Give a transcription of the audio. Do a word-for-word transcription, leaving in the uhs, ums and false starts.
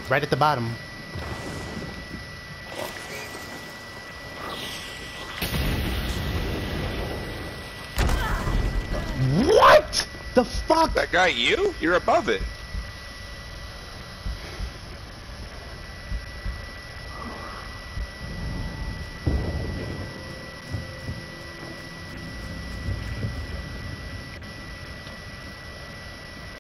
Right at the bottom. What the fuck? That guy, you? You're above it.